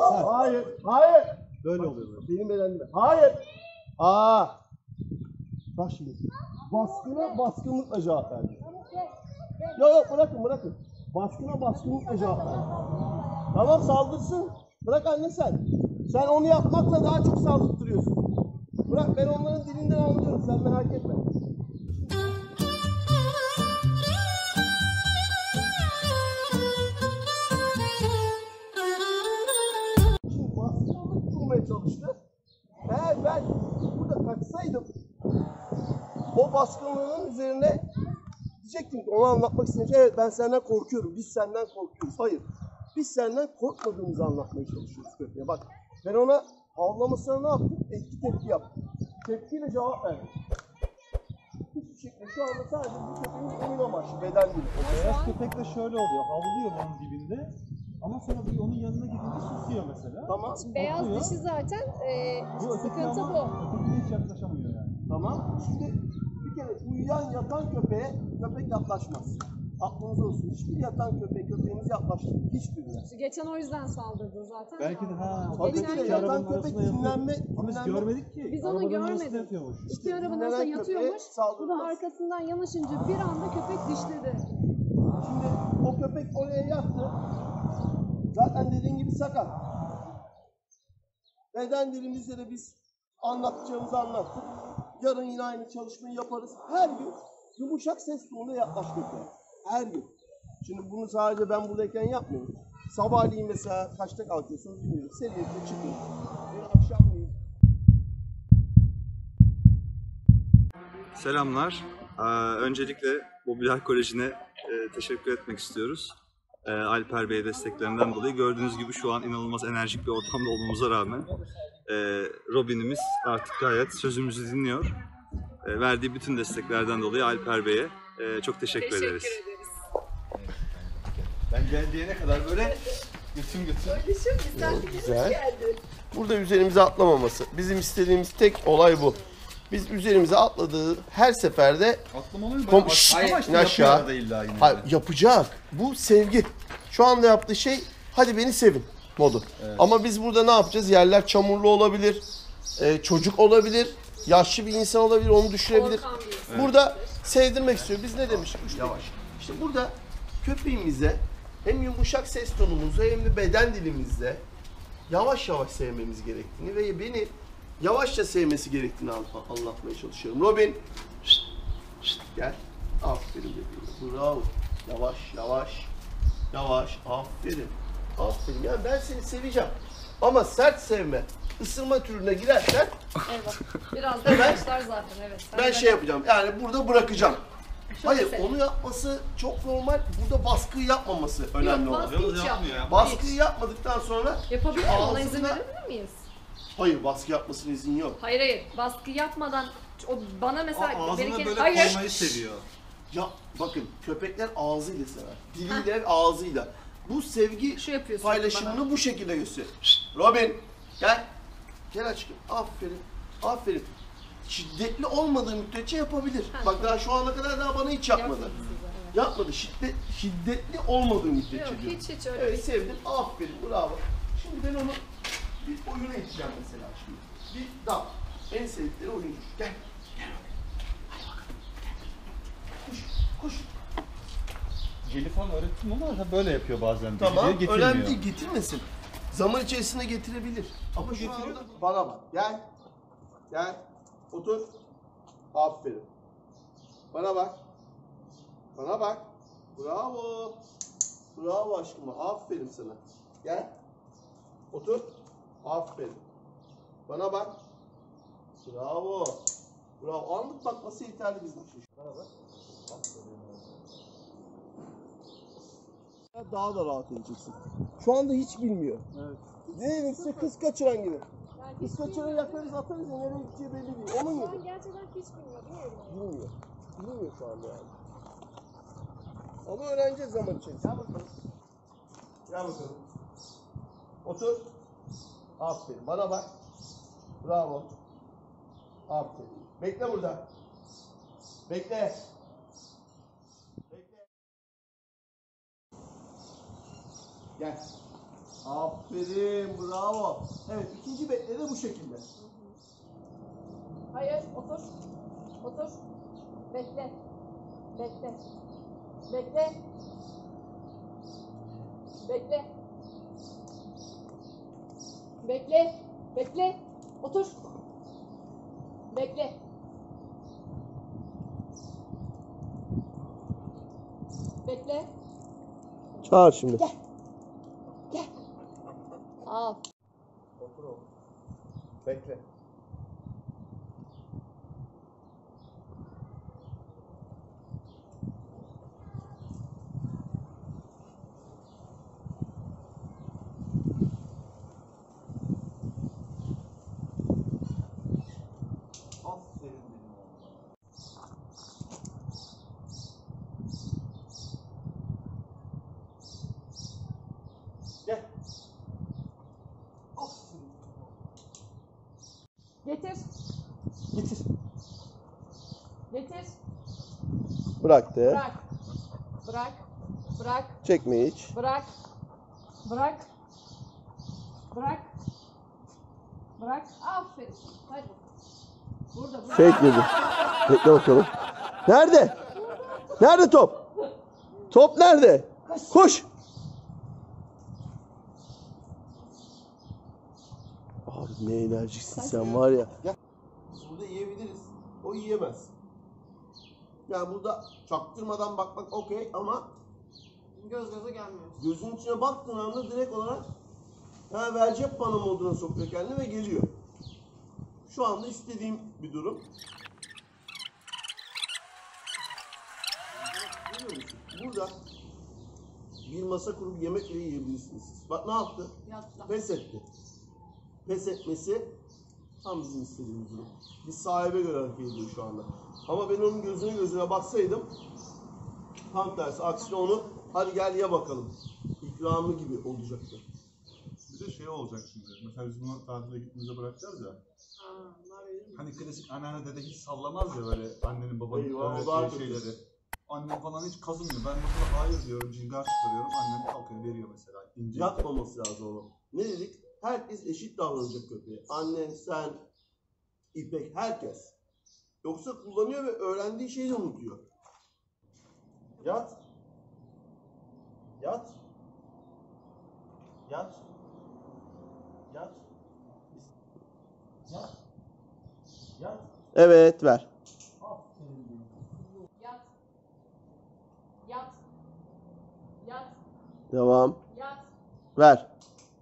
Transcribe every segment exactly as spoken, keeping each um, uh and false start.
Hayır. Hayır. Böyle oluyor. Benim bedenimde. Hayır. Aa. Bak şimdi. Baskına baskınlıkla cevap verdi. Yok yok bırakın bırakın. Baskına baskınlıkla cevap verdi. Tamam saldırsın. Bırak anne sen. Sen onu yapmakla daha çok saldırtıyorsun. Bırak ben onların dilinden anlıyorum. Sen merak etme. Şimdi baskınlık kurmaya çalıştı. Eğer ben burada kaçsaydım o baskınlığın üzerine diyecektim ki onu anlatmak istedim. Evet ben senden korkuyorum. Biz senden korkuyoruz. Hayır. Biz senden korkmadığımızı anlatmaya çalışıyoruz köpeğe. Bak ben ona havlamasına ne yaptım? Etki tepki yaptım. Tepkiyle cevap verdim. Hiçbir şekilde şu anda sadece bu köpeğin oyun amaçlı beden değil. O beyaz köpek de şöyle oluyor. Havlıyor onun dibinde. Ama sonra bir onun yanına gidince susuyor mesela. Tamam. Beyaz Bakıyor. dişi zaten e, Bu öteki sıkıntı ama bu. ötekine hiç yaklaşamıyor yani. Tamam. Şimdi bir kere uyuyan yatan köpeğe köpek yaklaşmaz. Aklınız olsun. Hiçbir yatan köpeğe köpeğinizi yaklaştırın. Hiçbirine. Geçen o yüzden saldırdı zaten. Belki de ha. Tabii Geçen ki de gün- yatan arabanın köpek arasında yatıyor. dinlenme, Ama biz dinlenme. görmedik ki. Biz onu Arabanın arasında görmedik. yatıyormuş. İki arabanın dinlenen arasında köpeğe yatıyormuş. Bu da saldırmaz. arkasından yanaşınca bir anda köpek dişledi. Şimdi o köpek oraya yattı. Zaten dediğin gibi sakat. Beden dilimizde de biz anlatacağımızı anlattık. Yarın yine aynı çalışmayı yaparız. Her gün yumuşak ses tonuyla yaklaş köpeğe. Her gün. Şimdi bunu sadece ben buradayken yapmıyorum. Sabahleyin mesela kaçta kalkıyorsunuz bilmiyorum. Seriyetle çıkın. Ve akşamleyin. Selamlar. Ee, öncelikle Mobilyar Koleji'ne e, teşekkür etmek istiyoruz. Ee, Alper Bey desteklerinden dolayı. Gördüğünüz gibi şu an inanılmaz enerjik bir ortamda olmamıza rağmen e, Robin'imiz artık gayet sözümüzü dinliyor. E, verdiği bütün desteklerden dolayı Alper Bey'e e, çok teşekkür, Teşekkür ederiz. ederiz. Ben geldiğine kadar böyle götüm götüm. Güzel. Burada üzerimize atlamaması. Bizim istediğimiz tek olay bu. Biz üzerimize atladığı her seferde Atlamalı Kom- mı? Şşş, Ama işte in aşağı. yapıyor arada illa yine. hayır, yapacak. Bu sevgi. Şu anda yaptığı şey hadi beni sevin modu. Ama biz burada ne yapacağız? Yerler çamurlu olabilir. e, çocuk olabilir. Yaşlı bir insan olabilir. Onu düşürebilir. Korkan bir insan. Burada sevdirmek istiyor. Biz ne demiştik? Yavaş. İşte burada köpeğimize hem yumuşak ses tonumuzla hem de beden dilimizle yavaş yavaş sevmemiz gerektiğini ve beni yavaşça sevmesi gerektiğini an- anlatmaya çalışıyorum. Robin, şşt, şşt, gel. Aferin bebeğim. Bravo. Yavaş, yavaş, yavaş. Aferin. Aferin. Yani ben seni seveceğim. Ama sert sevme. Isırma türüne girersen Evet. Biraz da başlar zaten evet. Sen ben de- şey yapacağım. Yani burada bırakacağım. Şöyle Hayır, sev. onu yapması çok normal. Burada baskıyı yapmaması önemli Yok, olan. baskı hiç Yapmıyor yapmıyor. ya. Baskıyı yapmadıktan sonra Yapabilir şu mi? Ona izin ağzında- verebilir miyiz? Hayır, baskı yapmasına izin yok. Hayır hayır. Baskı yapmadan o bana mesela Ağzına benimki- böyle hayır. koymayı seviyor. Ya bakın köpekler ağzıyla sever. Diliyle, ağzıyla. Bu sevgi Şu yapıyorsun paylaşımını bu şekilde gösteriyor. Şşt, Robin gel. Gel aşkım. Aferin. Aferin. Şiddetli olmadığı müddetçe yapabilir. Ha, Bak daha şu ana kadar daha bana hiç yapmadı. Yapmadı size, evet. Yapmadı. Şiddet, şiddetli olmadığı müddetçe Yok diyorum. hiç hiç öyle Evet değil. sevdim. Aferin. Bravo. Şimdi ben onu bir oyuna iteceğim mesela şimdi. Bir dal. En sevdikleri oyuncu. Gel. Gel bakalım. Hadi bakalım. Gel. Koş. Koş. Jelifon öğrettim ama böyle yapıyor bazen. Tamam. Biliyor, getirmiyor. Önemli değil. Getirmesin. Zaman içerisinde getirebilir. Ama şu anda bana bak. Gel. Gel. Otur. Aferin. Bana bak. Bana bak. Bravo. Bravo aşkıma. Aferin sana. Gel. Otur. Aferin. Bana bak. Bravo. Bravo. Anlık bakması yeterli bizim için. Bana bak. Aferin. Daha da rahat edeceksin. Şu anda hiç bilmiyor. Evet. Ne demişse kız kaçıran gibi. Yani Kız hiç kaçıran bilmiyorum. yakarız atarız ya nereye gideceği belli değil. Onun Şu an gibi. gerçekten hiç bilmiyor değil mi? Bilmiyor. Bilmiyor şu anda yani. Ama öğreneceğiz zaman içerisinde. Gel bakalım. Gel bakalım. Otur. Aferin. Bana bak. Bravo. Aferin. Bekle burada. Bekle. Bekle. Gel. Aferin, bravo. Evet, ikinci bekle de bu şekilde. Hayır, otur. Otur. Bekle. Bekle. Bekle. Bekle. Bekle. Bekle. Otur. Bekle. Bekle. Çağır şimdi. Gel. Gel. Al. Otur oğlum. Bekle. Aferin benim oğlum. Gel. Aferin. Getir. Getir. Getir. Bıraktı. Bırak. Bırak. Bırak. Çekme hiç. Bırak. Bırak. Bırak. Bırak. Aferin. Hadi. Burada. Burada. Fake yedi. Bekle bakalım. Nerede? Nerede top? Top nerede? Koş. Abi ne enerjiksin sen var ya. Biz burada yiyebiliriz. O yiyemez. Yani burada çaktırmadan bakmak okey ama Göz göze gelmiyor. gözün içine baktığın anda direkt olarak ha, verecek bana moduna sokuyor kendini ve geliyor. Şu anda istediğim bir durum. Görüyor musun? Burada bir masa kurup yemek bile yiyebilirsiniz siz. Bak ne yaptı? Yattı. Pes etti. Pes etmesi tam bizim istediğimiz durum. Bir sahibe göre hareket ediyor şu anda. Ama ben onun gözüne gözüne baksaydım tam tersi. Aksine onu hadi gel ye bakalım İkramı gibi olacaktı. Bir de şey olacak şimdi. Mesela biz bunu tatile gittiğimizde bırakacağız ya. Hani klasik anneanne dede hiç sallamaz ya böyle annenin babanın Eyvah, o daha öğrettiği kötü. şeyleri. Annem falan hiç kazımıyor. Ben mesela hayır diyorum, cingar çıkarıyorum. Annem kalkıyor veriyor mesela. İnce. Yapmaması lazım onu. Ne dedik? Herkes eşit davranacak köpeğe. Annen, sen, İpek, herkes. Yoksa kullanıyor ve öğrendiği şeyi de unutuyor. Yat. Yat. Yat. Yat. Yat. Yat. Evet, ver. Yat. Yat. Yat. Devam. Yat. Ver.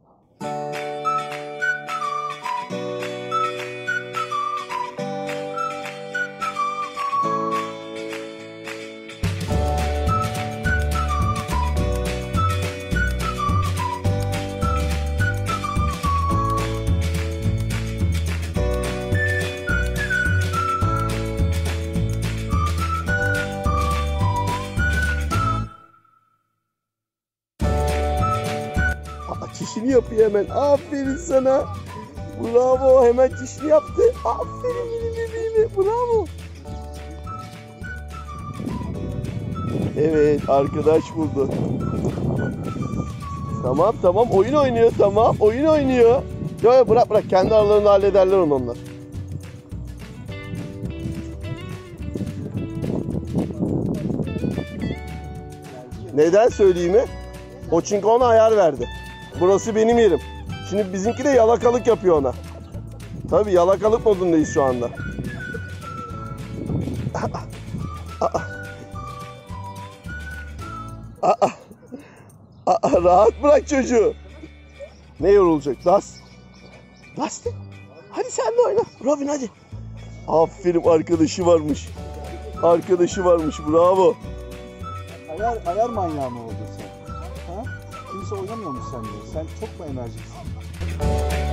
Aa, çişini yapıyor hemen. Aferin sana. Bravo. Hemen çişini yaptı. Aferin benim bebeğime. Bravo. Evet. Arkadaş buldu. Tamam tamam. Oyun oynuyor. Tamam. Oyun oynuyor. Yo, yo, bırak bırak. Kendi aralarında hallederler onu onlar. Neden söyleyeyim mi? O çünkü ona ayar verdi. Burası benim yerim. Şimdi bizimki de yalakalık yapıyor ona. Tabii yalakalık modundayız şu anda. Aa. Aa. Aa, rahat bırak çocuğu. Ne yorulacak? Dust. Dustin. Hadi sen de oyna. Robin hadi. Aferin, arkadaşı varmış. Arkadaşı varmış. Bravo. Ayar, ayar manyağı mı oldun sen? Ha? Kimse oynamıyor mu sende? Sen çok mu enerjiksin?